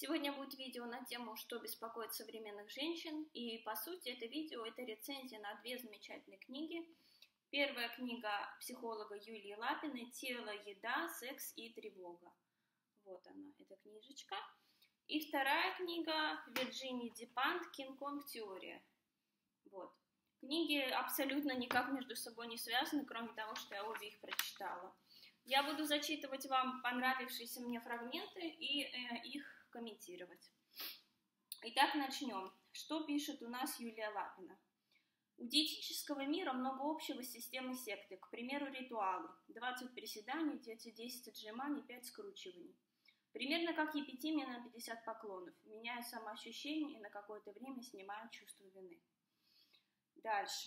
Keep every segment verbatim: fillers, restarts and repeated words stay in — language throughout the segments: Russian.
Сегодня будет видео на тему, что беспокоит современных женщин, и по сути это видео — это рецензия на две замечательные книги. Первая книга психолога Юлии Лапиной «Тело, еда, секс и тревога». Вот она, эта книжечка. И вторая книга Вирджинии Дипант «Кинг-Конг. Теория». Вот. Книги абсолютно никак между собой не связаны, кроме того, что я обе их прочитала. Я буду зачитывать вам понравившиеся мне фрагменты и э, их комментировать. Итак, начнем. Что пишет у нас Юлия Лапина? У диетического мира много общего с системой секты, к примеру, ритуалы. двадцать приседаний, десять отжиманий, пять скручиваний. Примерно как епитимия на пятьдесят поклонов. Меняют самоощущение и на какое-то время снимают чувство вины. Дальше.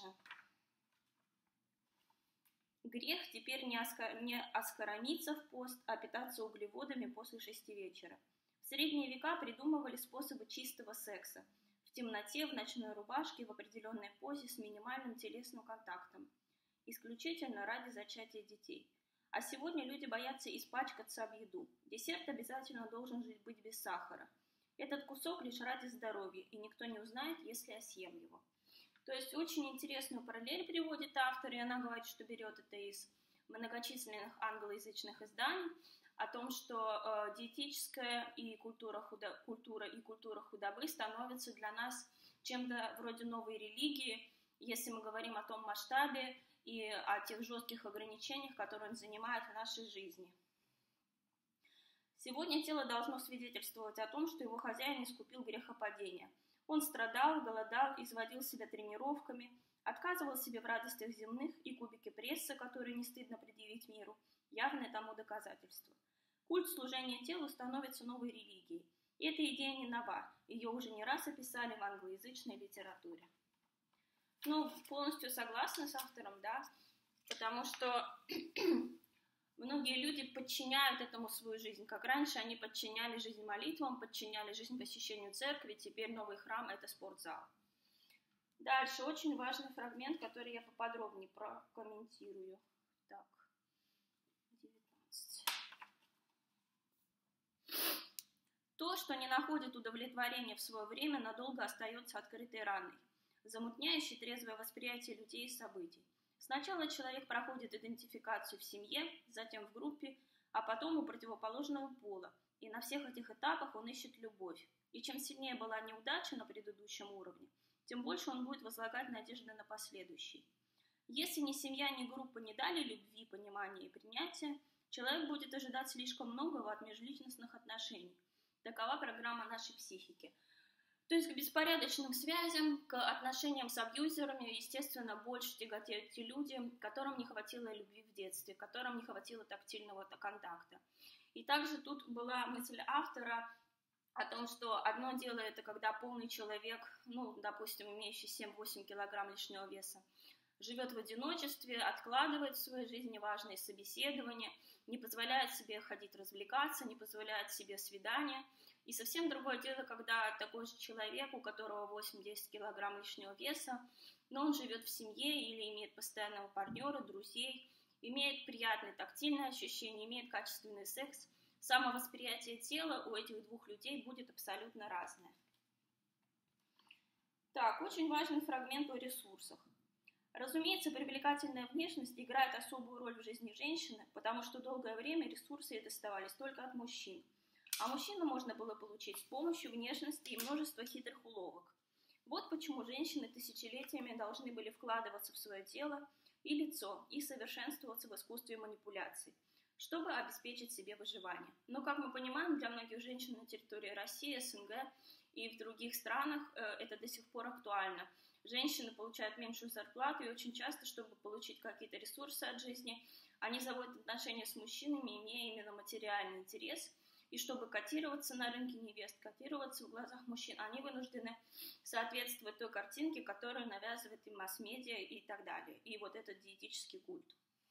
Грех теперь не, оскор... не оскоромиться в пост, а питаться углеводами после шести вечера. В средние века придумывали способы чистого секса. В темноте, в ночной рубашке, в определенной позе с минимальным телесным контактом. Исключительно ради зачатия детей. А сегодня люди боятся испачкаться об еду. Десерт обязательно должен быть без сахара. Этот кусок лишь ради здоровья, и никто не узнает, если я съем его. То есть очень интересную параллель приводит автор, и она говорит, что берет это из многочисленных англоязычных изданий, о том, что э, диетическая и культура, худо... культура и культура худобы становятся для нас чем-то вроде новой религии, если мы говорим о том масштабе и о тех жестких ограничениях, которые он занимает в нашей жизни. Сегодня тело должно свидетельствовать о том, что его хозяин искупил грехопадение. Он страдал, голодал, изводил себя тренировками, отказывал себе в радостях земных, и кубики пресса, которые не стыдно предъявить миру, явное тому доказательство. Культ служения телу становится новой религией. И эта идея не нова, ее уже не раз описали в англоязычной литературе. Ну, полностью согласна с автором, да, потому что многие люди подчиняют этому свою жизнь. Как раньше они подчиняли жизнь молитвам, подчиняли жизнь посещению церкви, теперь новый храм — это спортзал. Дальше очень важный фрагмент, который я поподробнее прокомментирую. Так, девятнадцать. То, что не находит удовлетворения в свое время, надолго остается открытой раной, замутняющей трезвое восприятие людей и событий. Сначала человек проходит идентификацию в семье, затем в группе, а потом у противоположного пола, и на всех этих этапах он ищет любовь. И чем сильнее была неудача на предыдущем уровне, тем больше он будет возлагать надежды на последующий. Если ни семья, ни группа не дали любви, понимания и принятия, человек будет ожидать слишком многого от межличностных отношений. Такова программа нашей психики. То есть к беспорядочным связям, к отношениям с абьюзерами, естественно, больше тяготеют те люди, которым не хватило любви в детстве, которым не хватило тактильного контакта. И также тут была мысль автора о том, что одно дело — это когда полный человек, ну, допустим, имеющий семь-восемь килограмм лишнего веса, живет в одиночестве, откладывает в своей жизни важные собеседования, не позволяет себе ходить развлекаться, не позволяет себе свидания. И совсем другое дело, когда такой же человек, у которого восемь-десять килограмм лишнего веса, но он живет в семье или имеет постоянного партнера, друзей, имеет приятные тактильные ощущения, имеет качественный секс. Самовосприятие тела у этих двух людей будет абсолютно разное. Так, очень важный фрагмент о ресурсах. Разумеется, привлекательная внешность играет особую роль в жизни женщины, потому что долгое время ресурсы доставались только от мужчин. А мужчину можно было получить с помощью внешности и множества хитрых уловок. Вот почему женщины тысячелетиями должны были вкладываться в свое тело и лицо и совершенствоваться в искусстве манипуляций, чтобы обеспечить себе выживание. Но, как мы понимаем, для многих женщин на территории России, СНГ и в других странах это до сих пор актуально. Женщины получают меньшую зарплату, и очень часто, чтобы получить какие-то ресурсы от жизни, они заводят отношения с мужчинами, имея именно материальный интерес. И чтобы котироваться на рынке невест, котироваться в глазах мужчин, они вынуждены соответствовать той картинке, которую навязывает им масс-медиа и так далее. И вот этот диетический культ.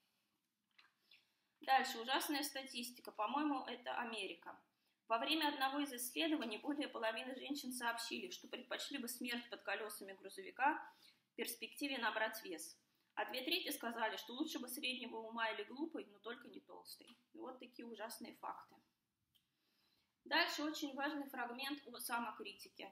Дальше, ужасная статистика. По-моему, это Америка. Во время одного из исследований более половины женщин сообщили, что предпочли бы смерть под колесами грузовика в перспективе набрать вес. А две трети сказали, что лучше бы среднего ума или глупой, но только не толстой. И вот такие ужасные факты. Дальше очень важный фрагмент о самокритике.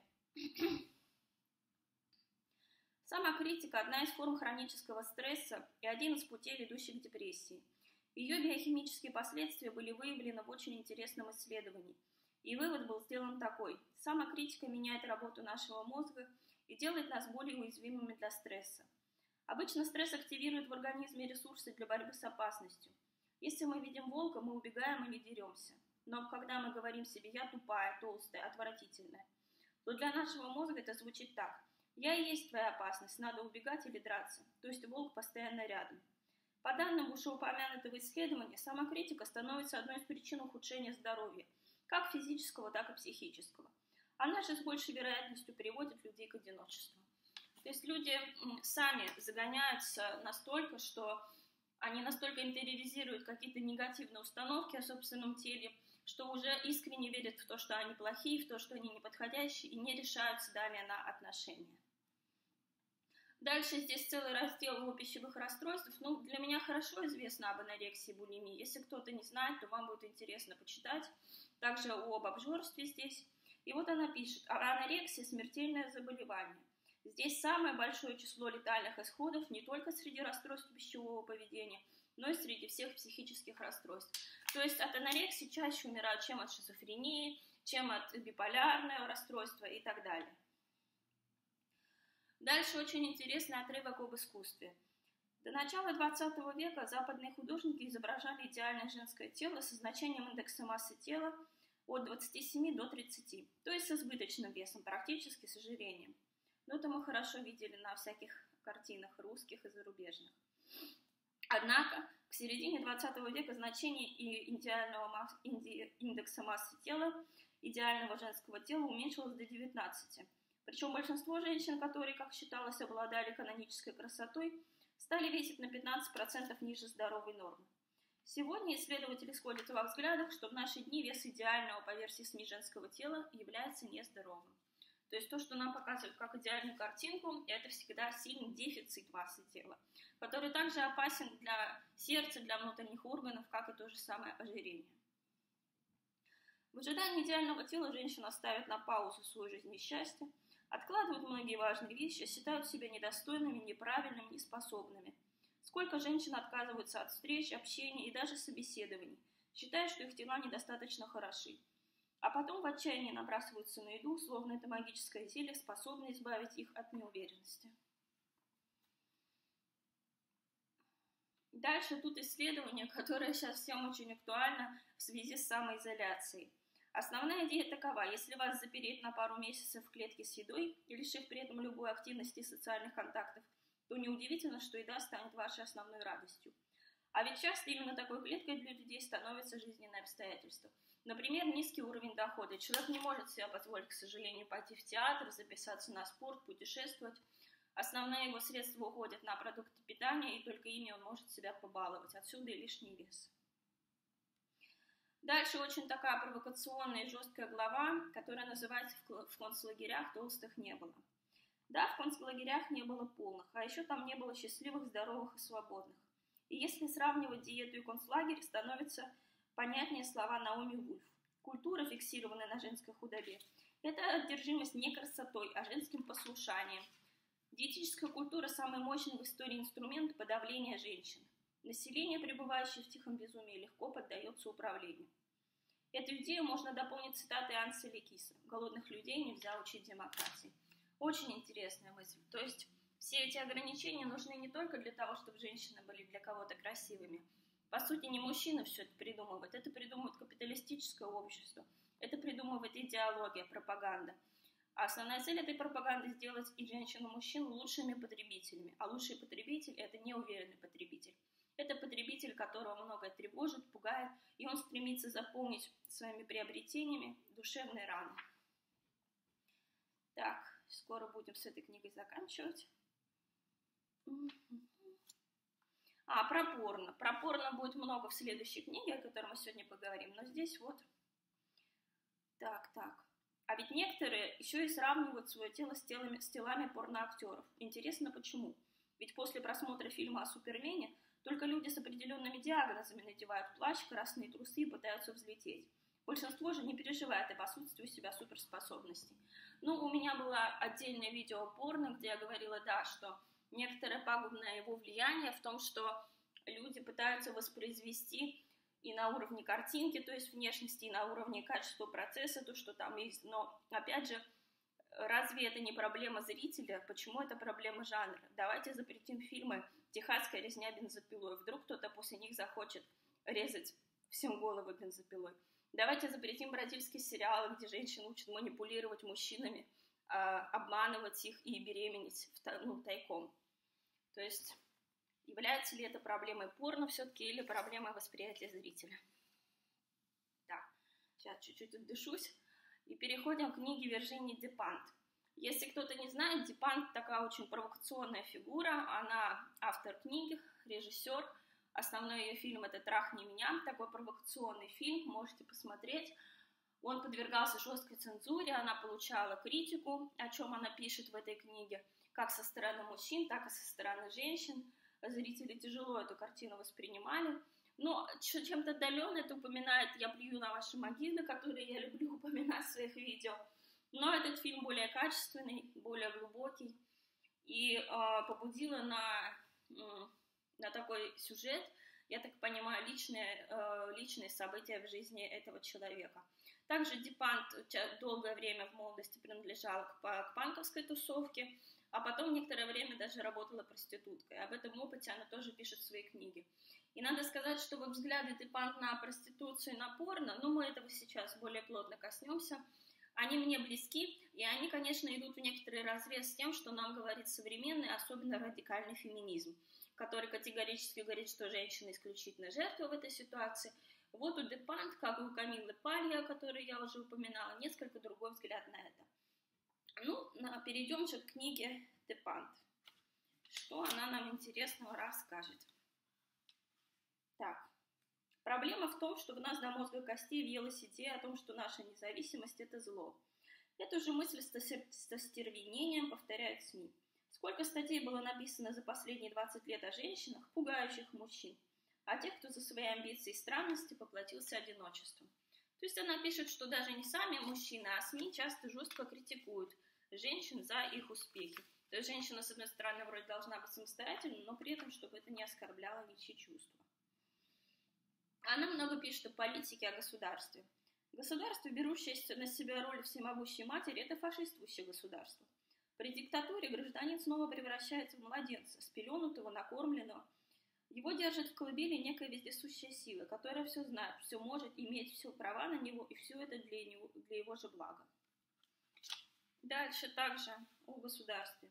Самокритика – одна из форм хронического стресса и один из путей, ведущих к депрессии. Ее биохимические последствия были выявлены в очень интересном исследовании. И вывод был сделан такой. Самокритика меняет работу нашего мозга и делает нас более уязвимыми для стресса. Обычно стресс активирует в организме ресурсы для борьбы с опасностью. Если мы видим волка, мы убегаем или деремся. Но когда мы говорим себе «я тупая, толстая, отвратительная», то для нашего мозга это звучит так. «Я и есть твоя опасность, надо убегать или драться», то есть волк постоянно рядом. По данным вышеупомянутого исследования, самокритика становится одной из причин ухудшения здоровья, как физического, так и психического. Она же с большей вероятностью приводит людей к одиночеству. То есть люди сами загоняются настолько, что они настолько интериоризируют какие-то негативные установки о собственном теле, что уже искренне верят в то, что они плохие, в то, что они неподходящие, и не решаются далее на отношения. Дальше здесь целый раздел о пищевых расстройствах. Ну, для меня хорошо известно об анорексии и булимии. Если кто-то не знает, то вам будет интересно почитать. Также об обжорстве здесь. И вот она пишет: анорексия – смертельное заболевание. Здесь самое большое число летальных исходов не только среди расстройств пищевого поведения, но и среди всех психических расстройств. То есть от анорексии чаще умирают, чем от шизофрении, чем от биполярного расстройства и так далее. Дальше очень интересный отрывок об искусстве. До начала двадцатого века западные художники изображали идеальное женское тело со значением индекса массы тела от двадцати семи до тридцати, то есть с избыточным весом, практически с ожирением. Но это мы хорошо видели на всяких картинах русских и зарубежных. Однако к середине двадцатого века значение идеального индекса массы тела, идеального женского тела уменьшилось до девятнадцати. Причем большинство женщин, которые, как считалось, обладали канонической красотой, стали весить на пятнадцать процентов ниже здоровой нормы. Сегодня исследователи сходятся во взглядах, что в наши дни вес идеального по версии СМИ женского тела является нездоровым. То есть то, что нам показывают как идеальную картинку, это всегда сильный дефицит массы тела, который также опасен для сердца, для внутренних органов, как и то же самое ожирение. В ожидании идеального тела женщина ставит на паузу свою жизнь и счастье, откладывают многие важные вещи, считают себя недостойными, неправильными, неспособными. Сколько женщин отказываются от встреч, общения и даже собеседований, считая, что их тела недостаточно хороши. А потом в отчаянии набрасываются на еду, словно это магическое зелье, способное избавить их от неуверенности. Дальше тут исследование, которое сейчас всем очень актуально в связи с самоизоляцией. Основная идея такова: если вас запереть на пару месяцев в клетке с едой и лишив при этом любой активности и социальных контактов, то неудивительно, что еда станет вашей основной радостью. А ведь часто именно такой клеткой для людей становится жизненное обстоятельство. Например, низкий уровень дохода. Человек не может себе позволить, к сожалению, пойти в театр, записаться на спорт, путешествовать. Основные его средства уходят на продукты питания, и только ими он может себя побаловать. Отсюда и лишний вес. Дальше очень такая провокационная и жесткая глава, которая называется «В концлагерях толстых не было». Да, в концлагерях не было полных, а еще там не было счастливых, здоровых и свободных. И если сравнивать диету и концлагерь, становятся понятнее слова Наоми Вульф. Культура, фиксированная на женской худобе, это одержимость не красотой, а женским послушанием. Диетическая культура – самый мощный в истории инструмент подавления женщин. Население, пребывающее в тихом безумии, легко поддается управлению. Эту идею можно дополнить цитатой Анселя Киса: «Голодных людей нельзя учить демократии». Очень интересная мысль. То есть все эти ограничения нужны не только для того, чтобы женщины были для кого-то красивыми. По сути, не мужчины все это придумывают. Это придумывает капиталистическое общество. Это придумывает идеология, пропаганда. А основная цель этой пропаганды – сделать и женщин, и мужчин лучшими потребителями. А лучший потребитель – это неуверенный потребитель. Это потребитель, которого многое тревожит, пугает, и он стремится заполнить своими приобретениями душевные раны. Так, скоро будем с этой книгой заканчивать. А, про порно. Про порно будет много в следующей книге, о которой мы сегодня поговорим, но здесь вот. Так, так. А ведь некоторые еще и сравнивают свое тело с, телами, с телами порноактеров. Интересно, почему? Ведь после просмотра фильма о Супермене только люди с определенными диагнозами надевают плащ, красные трусы и пытаются взлететь. Большинство же не переживает об отсутствии у себя суперспособностей. Ну, у меня было отдельное видео порно, где я говорила, да, что некоторое пагубное его влияние в том, что люди пытаются воспроизвести и на уровне картинки, то есть внешности, и на уровне качества процесса, то, что там есть. Но, опять же, разве это не проблема зрителя? Почему это проблема жанра? Давайте запретим фильмы «Техасская резня бензопилой». Вдруг кто-то после них захочет резать всем головы бензопилой. Давайте запретим бразильские сериалы, где женщины учат манипулировать мужчинами, обманывать их и беременеть ну, тайком. То есть является ли это проблемой порно все-таки или проблемой восприятия зрителя? Так, сейчас чуть-чуть отдышусь. И переходим к книге Виржинии Депант. Если кто-то не знает, Депант такая очень провокационная фигура. Она автор книги, режиссер. Основной ее фильм — это «Трахни меня», такой провокационный фильм, можете посмотреть. Он подвергался жесткой цензуре, она получала критику, о чем она пишет в этой книге, как со стороны мужчин, так и со стороны женщин. Зрители тяжело эту картину воспринимали. Но чем-то отдаленно это упоминает «Я плюю на ваши могилы», которые я люблю упоминать в своих видео. Но этот фильм более качественный, более глубокий и э, побудила на... Э, на такой сюжет, я так понимаю, личные, э, личные события в жизни этого человека. Также Депант долгое время в молодости принадлежала к, к панковской тусовке, а потом некоторое время даже работала проституткой. Об этом опыте она тоже пишет в своей книге. И надо сказать, что вот взгляды Депант на проституцию и на порно, ну мы этого сейчас более плотно коснемся, они мне близки, и они, конечно, идут в некоторый разрез с тем, что нам говорит современный, особенно радикальный феминизм, который категорически говорит, что женщина исключительно жертва в этой ситуации. Вот у Депант, как и у Камиллы Палья, о которой я уже упоминала, несколько другой взгляд на это. Ну, перейдем же к книге Депант. Что она нам интересного расскажет? Так. Проблема в том, что в нас до мозга костей въелась идея о том, что наша независимость – это зло. Эту же мысль со стервенением повторяют СМИ. Сколько статей было написано за последние двадцать лет о женщинах, пугающих мужчин, о тех, кто за свои амбиции и странности поплатился одиночеством. То есть она пишет, что даже не сами мужчины, а СМИ часто жестко критикуют женщин за их успехи. То есть женщина, с одной стороны, вроде должна быть самостоятельной, но при этом, чтобы это не оскорбляло ничьи чувства. Она много пишет о политике, о государстве. Государство, берущее на себя роль всемогущей матери, это фашистующее государство. При диктатуре гражданин снова превращается в младенца, спеленутого, накормленного. Его держит в колыбели некая вездесущая сила, которая все знает, все может, имеет все права на него, и все это для, него, для его же блага. Дальше также о государстве.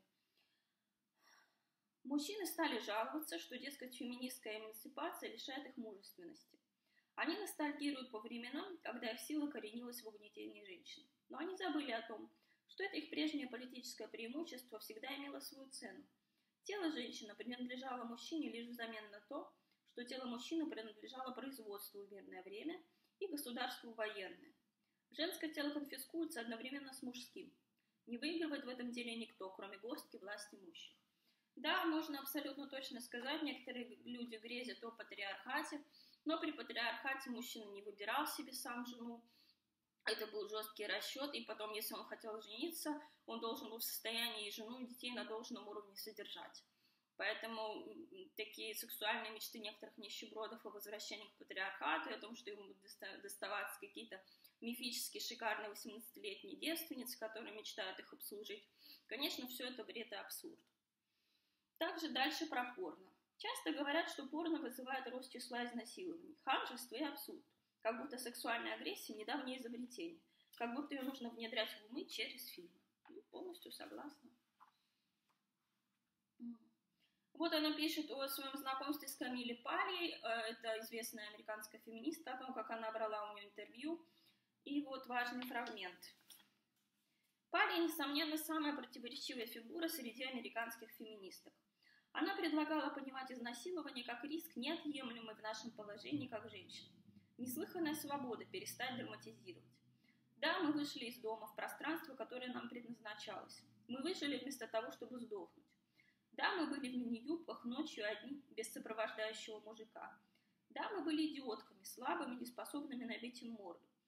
Мужчины стали жаловаться, что, дескать, феминистская эмансипация лишает их мужественности. Они ностальгируют по временам, когда их сила коренилась в угнетении женщин. Но они забыли о том, что это их прежнее политическое преимущество всегда имело свою цену. Тело женщины принадлежало мужчине лишь взамен на то, что тело мужчины принадлежало производству в мирное время и государству военное. Женское тело конфискуется одновременно с мужским. Не выигрывает в этом деле никто, кроме горстки власть имущих. Да, можно абсолютно точно сказать, некоторые люди грезят о патриархате, но при патриархате мужчина не выбирал себе сам жену. Это был жесткий расчет, и потом, если он хотел жениться, он должен был в состоянии и жену, и детей на должном уровне содержать. Поэтому такие сексуальные мечты некоторых нищебродов о возвращении к патриархату, и о том, что ему будут доставаться какие-то мифические шикарные восемнадцатилетние девственницы, которые мечтают их обслужить, конечно, все это бред и абсурд. Также дальше про порно. Часто говорят, что порно вызывает рост числа изнасилований, ханжество и абсурд. Как будто сексуальная агрессия – недавнее изобретение. Как будто ее нужно внедрять в умы через фильмы. Ну, полностью согласна. Вот она пишет о своем знакомстве с Камиллой Пальей. Это известная американская феминистка, о том, как она брала у нее интервью. И вот важный фрагмент. Палья, несомненно, самая противоречивая фигура среди американских феминисток. Она предлагала понимать изнасилование как риск, неотъемлемый в нашем положении как женщина. Неслыханная свобода перестать драматизировать. Да, мы вышли из дома в пространство, которое нам предназначалось. Мы выжили вместо того, чтобы сдохнуть. Да, мы были в мини-юбках ночью одни, без сопровождающего мужика. Да, мы были идиотками, слабыми, неспособными набить им морду.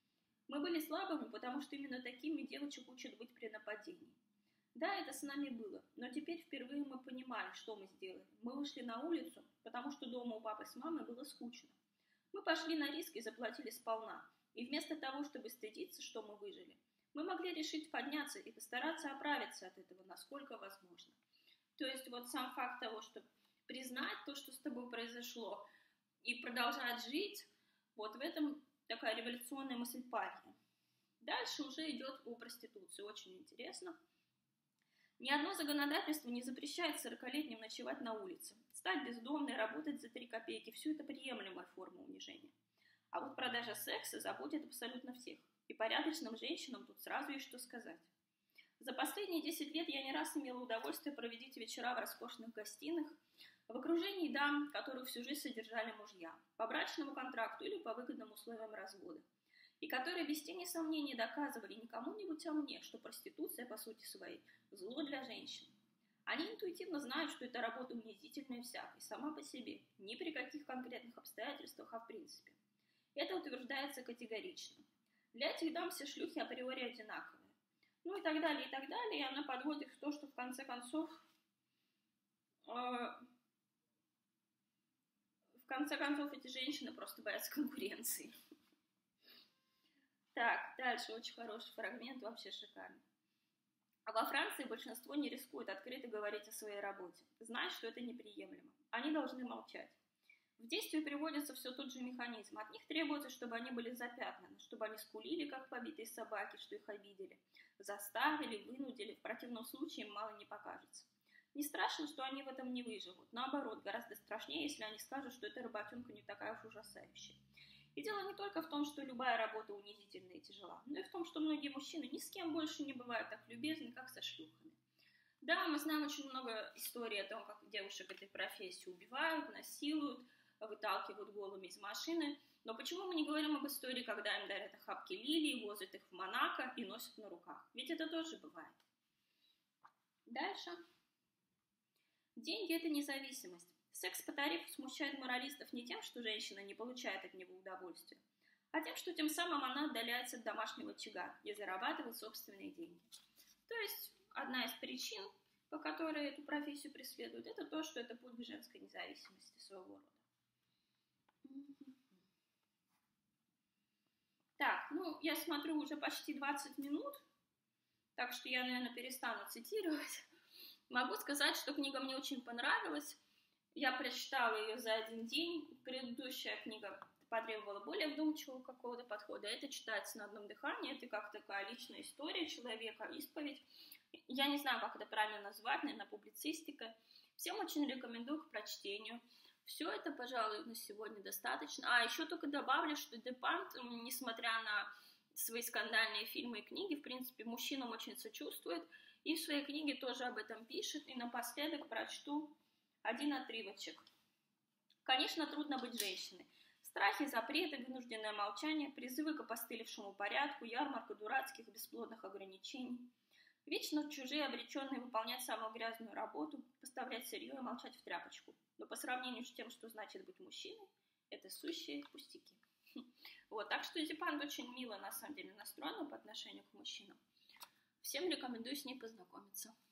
Мы были слабыми, потому что именно такими девочек учат быть при нападении. Да, это с нами было, но теперь впервые мы понимали, что мы сделали. Мы вышли на улицу, потому что дома у папы с мамой было скучно. Мы пошли на риск и заплатили сполна. И вместо того, чтобы стыдиться, что мы выжили, мы могли решить подняться и постараться оправиться от этого, насколько возможно. То есть вот сам факт того, что признать то, что с тобой произошло, и продолжать жить, вот в этом такая революционная мысль парня. Дальше уже идет о проституции, очень интересно. Ни одно законодательство не запрещает сорокалетним ночевать на улице. Стать бездомной, работать за три копейки – все это приемлемая форма унижения. А вот продажа секса заботит абсолютно всех. И порядочным женщинам тут сразу есть что сказать. За последние десять лет я не раз имела удовольствие проводить вечера в роскошных гостиных, в окружении дам, которых всю жизнь содержали мужья, по брачному контракту или по выгодным условиям развода, и которые без тени сомнений доказывали не кому-нибудь, а мне, что проституция, по сути своей, зло для женщин. Они интуитивно знают, что эта работа унизительная всякой, сама по себе, ни при каких конкретных обстоятельствах, а в принципе. Это утверждается категорично. Для этих дам все шлюхи априори одинаковые. Ну и так далее, и так далее. И она подводит в то, что в конце концов... Э, в конце концов эти женщины просто боятся конкуренции. Так, дальше очень хороший фрагмент, вообще шикарный. А во Франции большинство не рискует открыто говорить о своей работе, знают, что это неприемлемо. Они должны молчать. В действие приводится все тот же механизм. От них требуется, чтобы они были запятнаны, чтобы они скулили, как побитые собаки, что их обидели, заставили, вынудили, в противном случае им мало не покажется. Не страшно, что они в этом не выживут. Наоборот, гораздо страшнее, если они скажут, что эта работенка не такая уж ужасающая. И дело не только в том, что любая работа унизительна и тяжела, но и в том, что многие мужчины ни с кем больше не бывают так любезны, как со шлюхами. Да, мы знаем очень много историй о том, как девушек этой профессии убивают, насилуют, выталкивают голыми из машины. Но почему мы не говорим об истории, когда им дарят охапки лилий, возят их в Монако и носят на руках? Ведь это тоже бывает. Дальше. Деньги – это независимость. Секс по тарифу смущает моралистов не тем, что женщина не получает от него удовольствия, а тем, что тем самым она отдаляется от домашнего очага и зарабатывает собственные деньги. То есть одна из причин, по которой эту профессию преследуют, это то, что это путь к женской независимости своего рода. Так, ну, я смотрю уже почти двадцать минут, так что я, наверное, перестану цитировать. Могу сказать, что книга мне очень понравилась. Я прочитала ее за один день. Предыдущая книга потребовала более вдумчивого какого-то подхода. Это читается на одном дыхании. Это как такая личная история человека, исповедь. Я не знаю, как это правильно назвать, наверное, публицистика. Всем очень рекомендую к прочтению. Все это, пожалуй, на сегодня достаточно. А, еще только добавлю, что Депант, несмотря на свои скандальные фильмы и книги, в принципе, мужчинам очень сочувствует. И в своей книге тоже об этом пишет. И напоследок прочту один отрывочек. Конечно, трудно быть женщиной. Страхи, запреты, вынужденное молчание, призывы к опостылевшему порядку, ярмарка дурацких бесплодных ограничений. Вечно чужие, обреченные выполнять самую грязную работу, поставлять сырье и молчать в тряпочку. Но по сравнению с тем, что значит быть мужчиной, это сущие пустяки. Вот, так что Депант очень мило, на самом деле, настроена по отношению к мужчинам. Всем рекомендую с ней познакомиться.